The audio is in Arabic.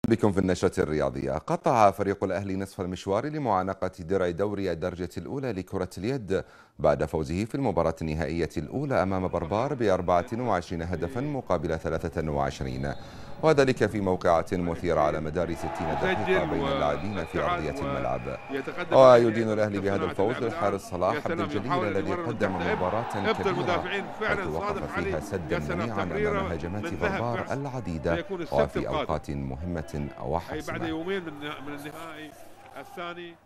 بكم في النشرة الرياضية. قطع فريق الأهلي نصف المشوار لمعانقة درع دوري الدرجة الأولى لكرة اليد بعد فوزه في المباراة النهائية الأولى أمام بربار ب24 هدفا مقابل 23، وذلك في موقعة مثيرة على مدار 60 دقيقة بين اللاعبين في أرضية الملعب. ويدين الأهلي بهذا الفوز للحارس صلاح عبد الجليل الذي قدم مباراة كبيرة حيث وقف فيها سدا منيعا أمام هجمات بربار العديدة وفي أوقات مهمة وحاسمة. بعد يومين من النهائي الثاني.